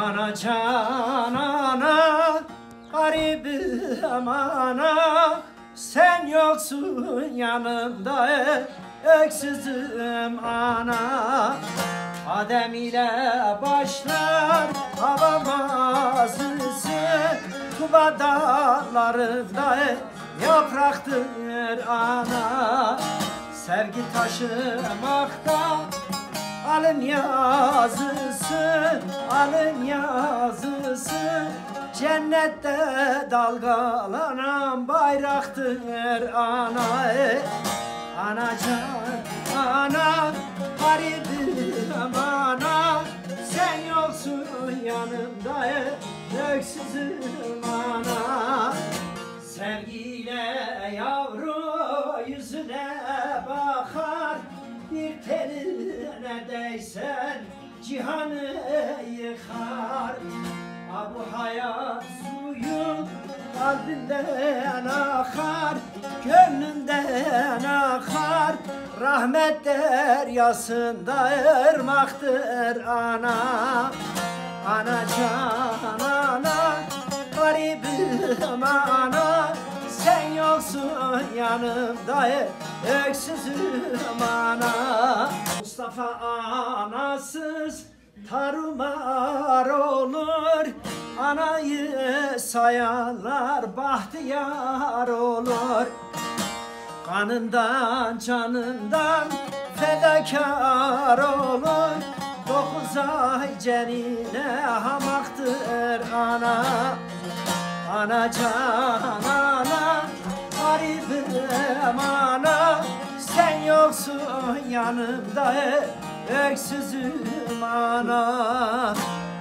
Ana can ana, garibim ana, sen yoksun yanımda, öksüzüm ana. Adem ile başlar havamazısı, Tuba dağlarında yapraktır ana. Sevgi taşımakta alın yazısı, alın yazısı, cennette dalgalanan bayraktır ana. Ana can ana, garibim ana, sen yoksun yanımda, öksüzüm ana. Sevgiyle yavru yüzüne bakar, bir teline değsen cihanı yıkar. Bu hayat suyu kalbinden akar, gönlünden akar, rahmet deryasında ırmaktır ana. Ana can ana, garibim ana, sen yoksun yanımda, öksüzüm ana. Mustafa anasız tarumar olur, anayı sayanlar bahtiyar olur. Kanından canından fedakar olur, 9 ay cenine hamaktır ana. Ana can ana, garibim ana, sen yoksun yanımda, öksüzüm ana.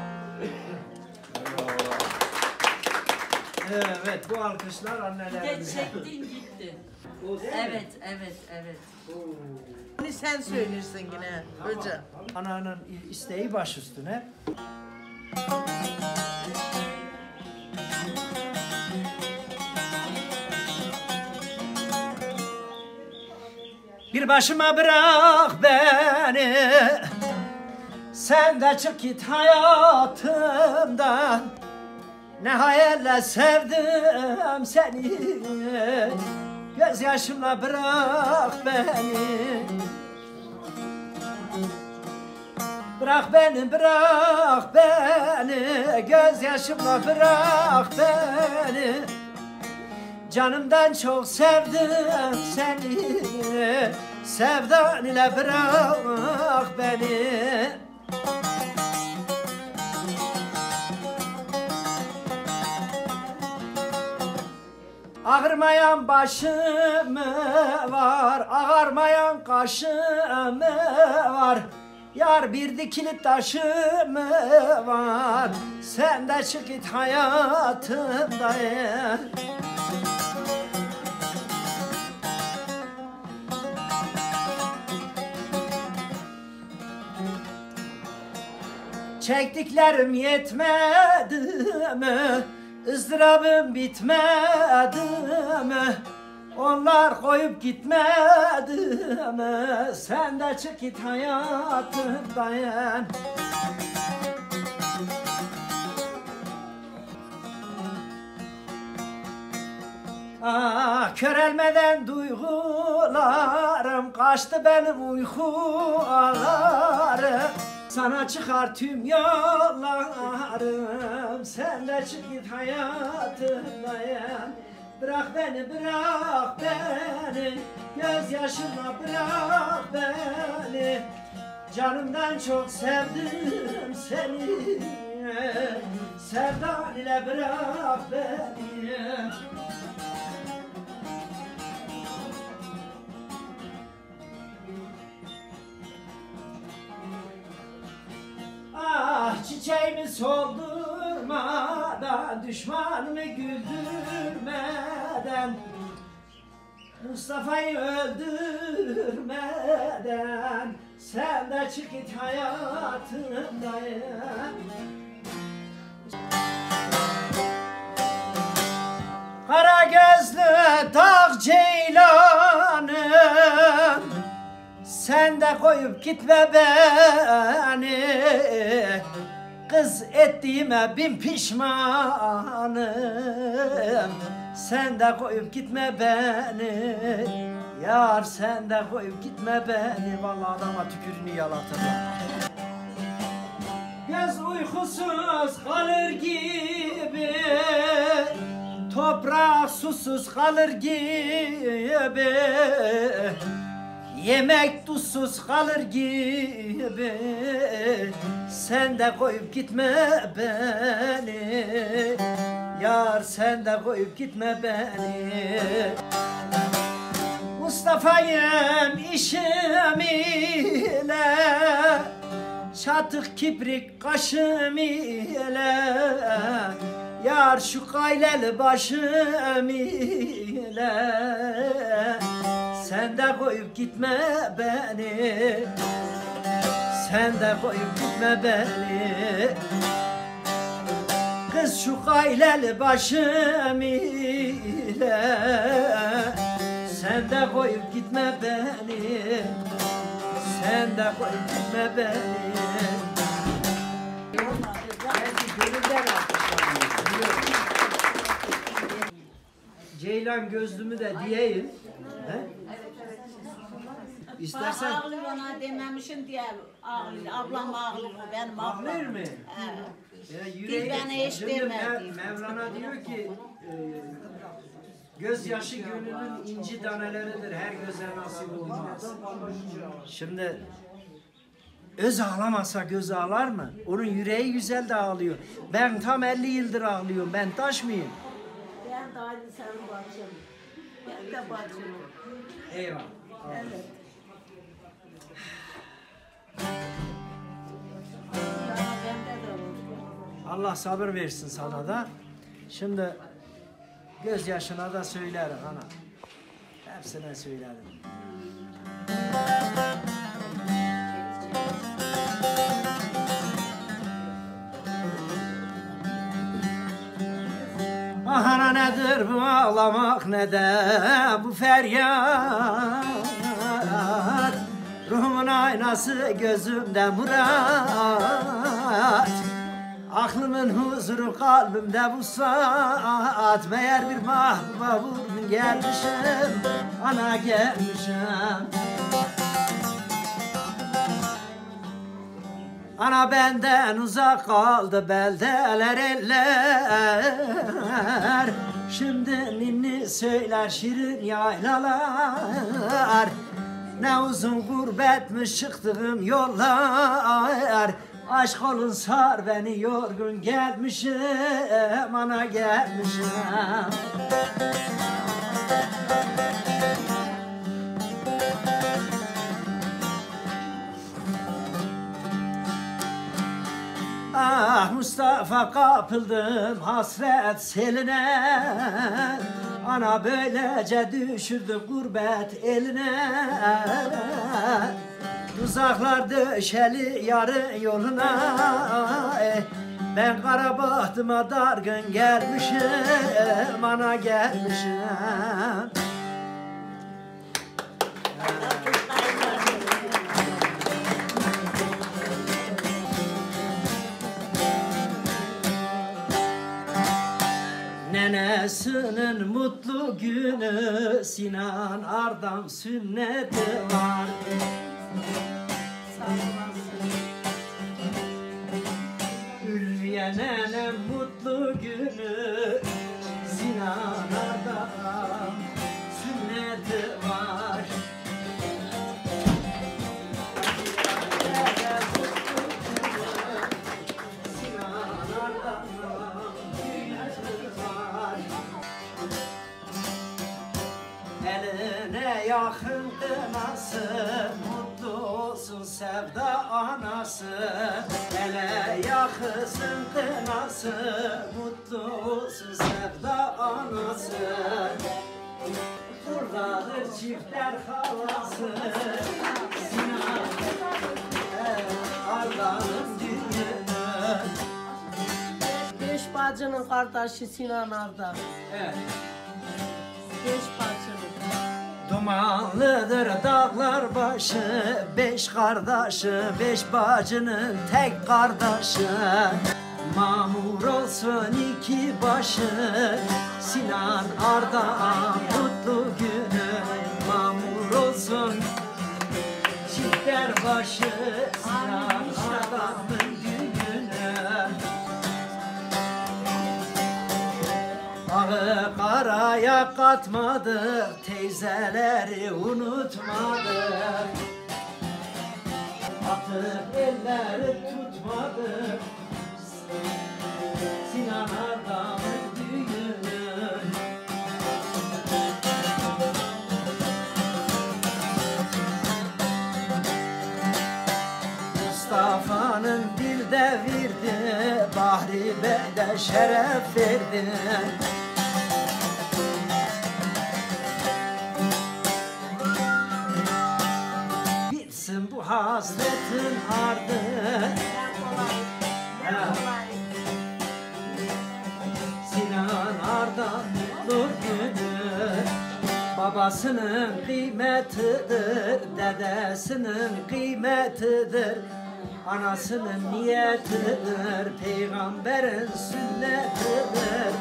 Evet, bu alkışlar annelerimize. Çektin gitti. Evet, evet, evet. Hani sen söylersin yine hocam. Ananın isteği baş üstüne. Bir başıma bırak beni, sen de çık git hayatımdan. Ne hayalle sevdim seni, gözyaşımla bırak beni. Bırak beni, bırak beni, gözyaşımla bırak beni. Canımdan çok sevdim seni, sevdan ile bırak beni. Ağırmayan başım var, ağarmayan kaşım var. Yar bir dikili taşım var, sen de çık git hayatımdan. Çektiklerim yetmedi mi? ızdırabım bitmedi mi? Onlar koyup gitmedi mi? Sen de çık git hayatımdan. Ah, körelmeden duygularım, kaçtı benim uykularım. Sana çıkar tüm yollarım, sen de çık git hayatımdan. Bırak beni, bırak beni, gözyaşımla bırak beni. Canımdan çok sevdim seni, sevdan ile bırak beni. Ah, çiçeğimi soldurmadan, düşmanımı güldürmeden, Mustafa'yı öldürmeden, sen de çık git hayatımdan. Kara gözlü dağ ceylanım, sen de koyup gitme beni. Kız ettiğime bin pişmanım. Sen de koyup gitme beni. Yar sen de koyup gitme beni. Vallahi adama tükürünü yalatırlar. Göz uykusuz kalır gibi, toprak susuz kalır gibi, yemek tuzsuz kalır gibi. Sen de koyup gitme beni. Yar sen de koyup gitme beni. Mustafa'yım işim ile, çatık kibrik kaşım ile, yar şu kayleli başım ile. Sen de koyup gitme beni. Sen de koyup gitme beni. Kız şu kayleli başım ile, sen de koyup gitme beni. Sen de koyup gitme beni. Ceylan gözlümü de diyeyim. He? İstersen Ağlıyor ona dememişim diye ağlıyor. Ablam ağlıyor, benim ablam. ağlıyor mu? He. Ya Bir bana hiç Şimdi demedi. Mevlana diyor ki gözyaşı gönlünün inci taneleridir, her göze nasip olmaz. Şimdi öz ağlamasa göz ağlar mı? Onun yüreği güzel de ağlıyor. Ben tam 50 yıldır ağlıyorum. Ben taş mıyım? Ben de aynı senin bacım. Ben de bacım. Eyvallah. Evet. Ya bende de oldu. Allah sabır versin sana da. Şimdi gözyaşına da söylerim ana. Hepsine söylerim. Ah ana nedir bu ağlamak, ne de bu feryat. Ruhumun aynası gözümde murat. Aklımın huzuru kalbimde bu saat. Meğer bir mahbuba vurdun gelmişim, ana gelmişim. Ana benden uzak kaldı beldeler eller. Şimdi ninni söyler şirin yaylalar. Ne uzun gurbetmiş çıktığım yollar. Aşk olun sar beni yorgun gelmişim, ana gelmişim. Ah Mustafa kapıldım hasret seline. Ana böylece düşürdü gurbet eline. Tuzaklar döşeli yarın yoluna. Ben kara bahtıma dargın gelmişim, ana gelmişim. Nenesinin mutlu günü, Sinan Ardam sünneti var. Ülviye nenem mutlu günü, Sinan Ardam sünneti var. Eline yakın kınası, mutlu olsun sevda anası. Ele yakısın kınası, mutlu olsun sevda anası. Buradadır çiftler halası, Sinan Arda'nın düğünü. Beş bacının kardeşi Sinan Arda. Evet. Beş bacının. Dumanlıdır dağlar başı, 5 kardeşi, 5 bacının tek kardeşi. Mamur olsun 2 başı, Sinan Ardahan mutlu günü. Mamur olsun çiftler başı, Sinan Ardahan'ın günü. Ağı karaya katmadık, teyzeleri unutmadık. Atıp elleri tutmadık, Sinan Ardahan'ın düğünü. Mustafa'nın dilde verdi, Bahri Bey'de şeref verdi. Bitsin bu hasretin ardı. Sinan Ardahan mutlu günü. Babasının kıymetidir, dedesinin kıymetidir. Anasının niyetidir, peygamberin sünnetidir.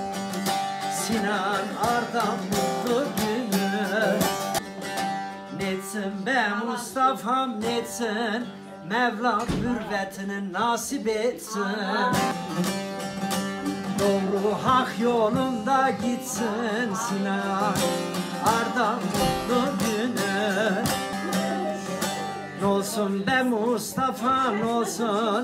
Sinan Ardahan mutlu günü. Netsin be Mustafa'm netsin, Mevlam mürvetini nasip etsin. Doğru hak yolunda gitsin, Sinan Ardahan mutlu günü. N'olsun be Mustafa n'olsun,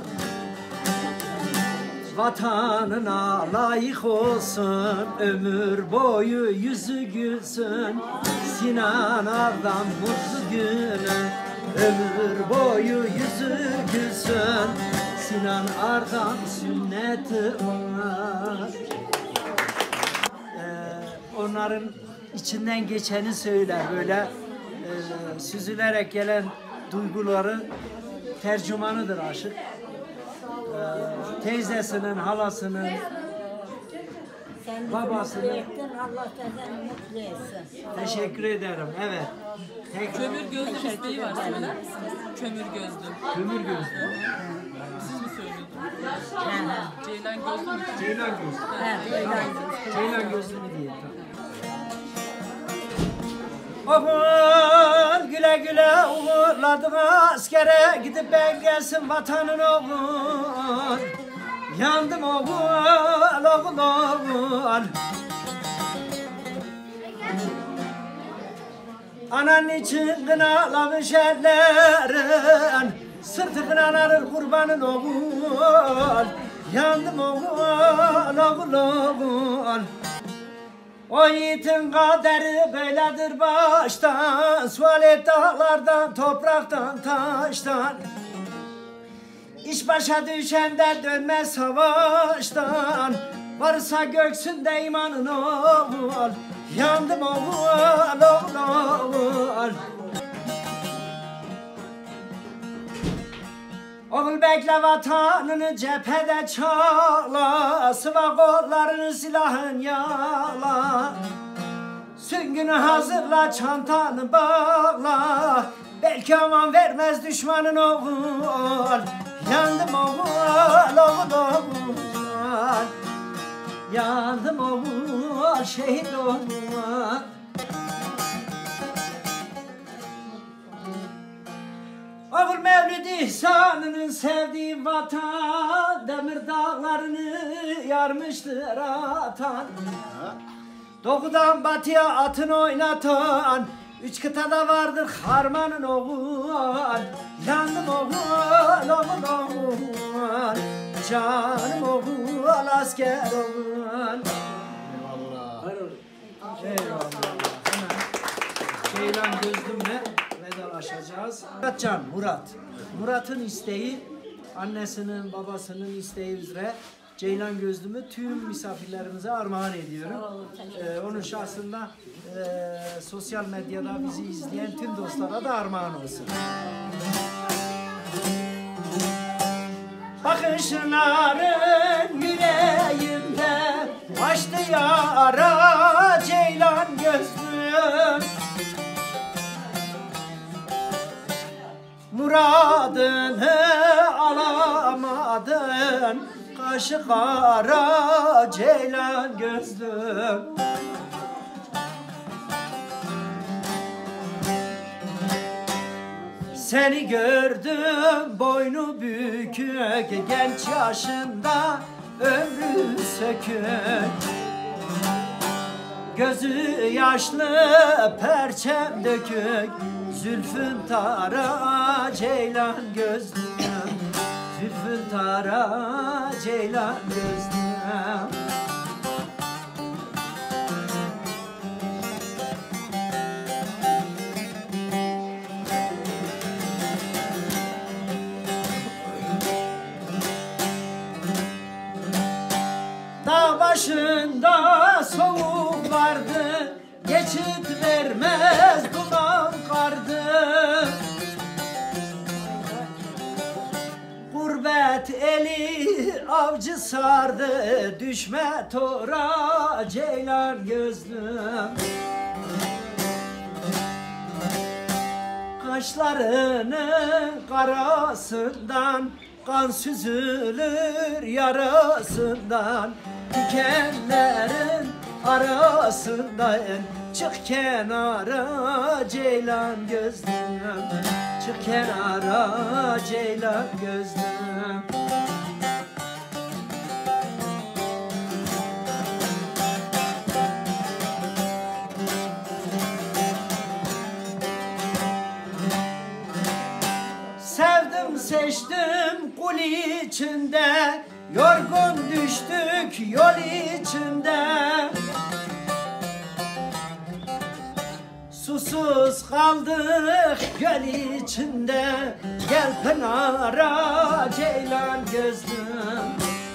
vatanına layık olsun. Ömür boyu yüzü gülsün, Sinan Ardahan mutlu günü. Ömür boyu yüzü gülsün, Sinan Ardahan sünneti onlar. Onların içinden geçeni söyler, böyle süzülerek gelen duyguları tercümanıdır aşık. Teyzesinin, halasının, babasının. Allah senden mutlu etsin. Teşekkür ederim. Evet. Kömür gözlüm isteği var söyler misiniz? Kömür gözlüm. Kömür gözlü. Siz mi söylüyordunuz? Ceylan gözlüm. Ceylan gözlü. Ceylan gözlü mü diye. Oğul güle güle uğurladım askere, gidip ben gelsin vatanın oğul. Yandım oğul, oğul, oğul. Anan için kınalamış ellerin, sırtı kınalanır kurbanın oğul. Yandım oğul, oğul, oğul. O yiğitin kaderi böyledir baştan, sual et dağlardan, topraktan, taştan. İş başa düşende dönmez savaştan, varsa göksünde imanın oğul. Yandım oğul, oğul, oğul. Oğul bekle vatanını cephede çağla, sıva kollarını silahın yağla. Süngünü hazırla, çantanı bağla, belki aman vermez düşmanın oğul. Yandım oğul, oğul, oğul. Yandım oğul, şehit oğul. Oğul Mevlid İhsan'ının sevdiği vatan, demir dağlarını yarmıştır atan. Doğudan batıya atın oynatan, 3 kıtada vardır harmanın oğul. Yandım oğul, oğul, oğul. Canım oğul, asker oğul. Eyvallah. Ceylan gözlümle vedalaşacağız. Muratcan, Murat. Murat'ın isteği, annesinin, babasının isteği üzere Ceylan gözlümü tüm misafirlerimize armağan ediyorum. Onun şahsında sosyal medyada bizi izleyen tüm dostlara da armağan olsun. Bakışların yüreğimde açtı yara, Ceylan gözlüm. muradını alamadın. Kaşı kara ceylan gözlüm. Seni gördüm boynu bükük, genç yaşında ömrü sökük. Gözü yaşlı perçem dökük, zülfün tara ceylan gözlüm. Zülfün tara ceylan gözlüm. Dağ başında soğuk vardı, geçit vermez duman kardı. Gurbet eli avcı sardı, düşme tora ceylan gözlüm. Kaşlarının karasından kan süzülür yarasından. Dikenlerin arasından çık kenara ceylan gözlüm. Çık kenara ceylan gözlüm. Sevdim seçtim kul içinde, yorgun düştük yol içinde. Susuz kaldık göl içinde, gel Pınar'a ceylan gözlüm.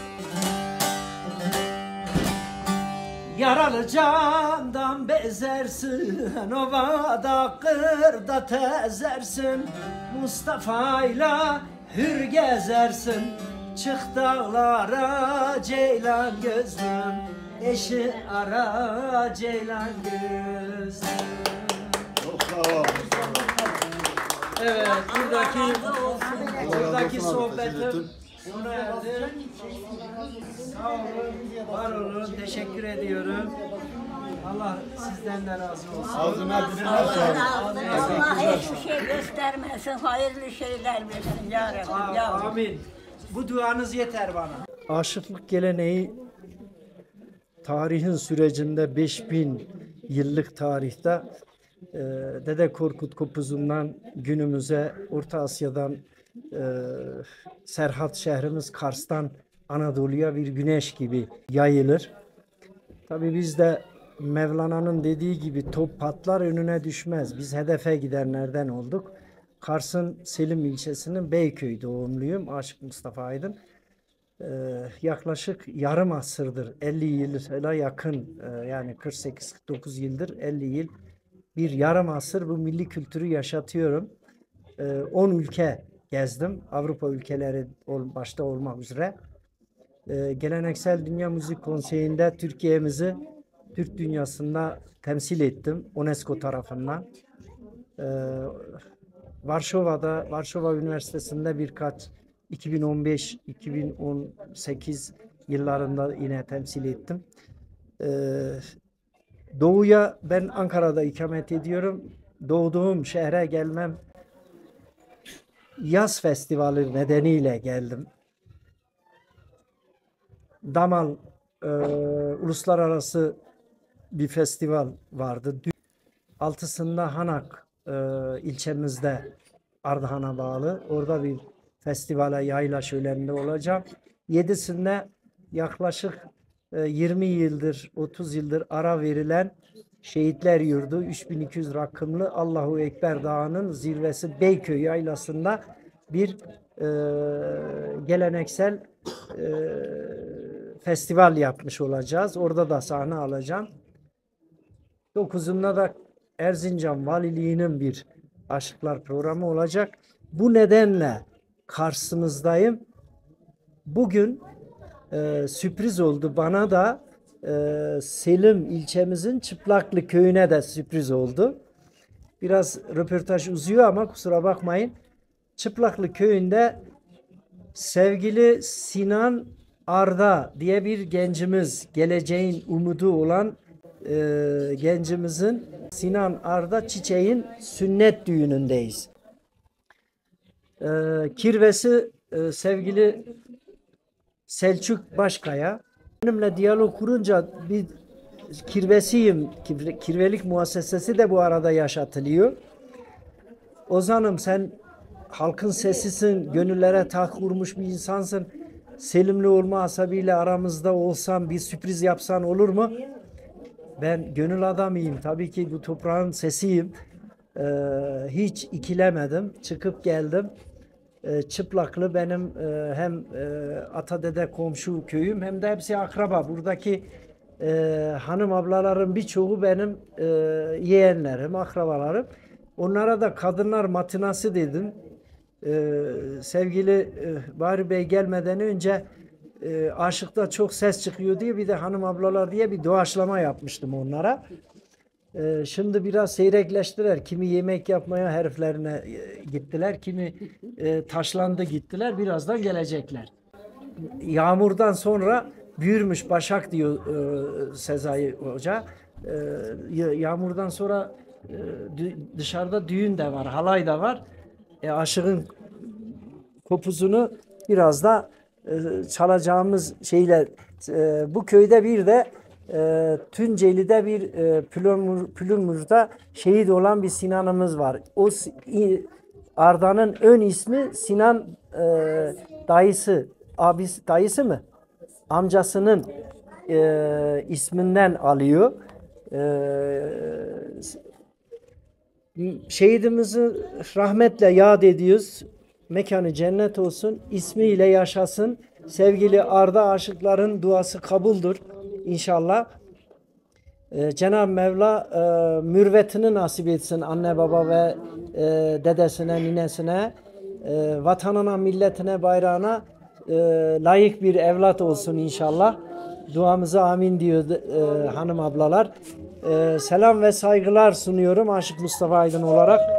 Yaralı candan bezersin, ovada kırda tezersin. Mustafa'yla hür gezersin, çık dağlara ceylan gözlüm. Eşi ara ceylan gözlüm. Evet, buradaki sohbetim sona erdi. Sağ olun, var olun, teşekkür ediyorum. Allah sizden de razı olsun. Allah hiçbir şey göstermesin, hayırlı şeyler versin ya Rabbi. Ya Rabbi. Amin. Bu duanız yeter bana. Aşıklık geleneği tarihin sürecinde 5000 yıllık tarihte Dede Korkut Kopuz'undan günümüze Orta Asya'dan Serhat şehrimiz Kars'tan Anadolu'ya bir güneş gibi yayılır. Tabii biz de Mevlana'nın dediği gibi top patlar önüne düşmez. Biz hedefe gidenlerden olduk. Kars'ın Selim ilçesinin Beyköy doğumluyum. Aşık Mustafa Aydın. Yaklaşık yarım asırdır, 50 yıla yakın, yani 48-49 yıldır, 50 yıl, bir yarım asır bu milli kültürü yaşatıyorum. 10 ülke gezdim. Avrupa ülkeleri başta olmak üzere. Geleneksel Dünya Müzik Konseyi'nde Türkiye'mizi Türk dünyasında temsil ettim UNESCO tarafından. Varşova Üniversitesi'nde birkaç 2015-2018 yıllarında yine temsil ettim. Doğuya ben Ankara'da ikamet ediyorum. Doğduğum şehre gelmem yaz festivali nedeniyle geldim. Damal uluslararası bir festival vardı. 6'sında Hanak ilçemizde, Ardahan'a bağlı. Orada bir festivale, yayla şöleninde olacağım. 7'sinde yaklaşık 20 yıldır, 30 yıldır ara verilen Şehitler Yurdu 3200 rakımlı Allahu Ekber Dağı'nın zirvesi Beyköy Yaylası'nda bir geleneksel festival yapmış olacağız. Orada da sahne alacağım. 9'unda da Erzincan Valiliği'nin bir aşıklar programı olacak. Bu nedenle karşınızdayım. Bugün sürpriz oldu. Bana da Selim ilçemizin Çıplaklı köyüne de sürpriz oldu. Biraz röportaj uzuyor ama kusura bakmayın. Çıplaklı köyünde sevgili Sinan Arda diye bir gencimiz, geleceğin umudu olan gencimizin Sinan Arda Çiçek'in sünnet düğünündeyiz. Kirvesi sevgili Selçuk Başkaya. Benimle diyalog kurunca bir kirvesiyim, kirvelik muhassesesi de bu arada yaşatılıyor. Ozan'ım sen halkın sesisin, gönüllere tak vurmuş bir insansın. Selimli olma asabıyla aramızda olsan bir sürpriz yapsan olur mu? Ben gönül adamıyım. Tabii ki bu toprağın sesiyim. Hiç ikilemedim. Çıkıp geldim. Çıplaklı benim hem ata dede komşu köyüm hem de hepsi akraba. Buradaki hanım ablaların birçoğu benim yeğenlerim, akrabalarım. Onlara da kadınlar matinası dedim. Sevgili Bahri Bey gelmeden önce aşıkta çok ses çıkıyor diye bir de hanım ablalar diye bir doğaçlama yapmıştım onlara. Şimdi biraz seyrekleştiler. Kimi yemek yapmaya heriflerine gittiler. Kimi taşlandı gittiler. Birazdan gelecekler. Yağmurdan sonra büyürmüş Başak diyor Sezai Hoca. Yağmurdan sonra dışarıda düğün de var, halay da var. Aşığın kopuzunu biraz da çalacağımız şeyle bu köyde bir de Tunceli'de bir Pülümür'de şehit olan bir Sinan'ımız var. O Arda'nın ön ismi Sinan dayısı, abisi dayısı mı? Amcasının isminden alıyor. Şehidimizi rahmetle yad ediyoruz. Mekanı cennet olsun. İsmiyle yaşasın. Sevgili Arda aşıkların duası kabuldür inşallah. Cenab-ı Mevla mürvetini nasip etsin anne baba ve dedesine, ninesine, vatanına, milletine, bayrağına layık bir evlat olsun inşallah. Duamıza amin diyor hanım ablalar. Selam ve saygılar sunuyorum Aşık Mustafa Aydın olarak.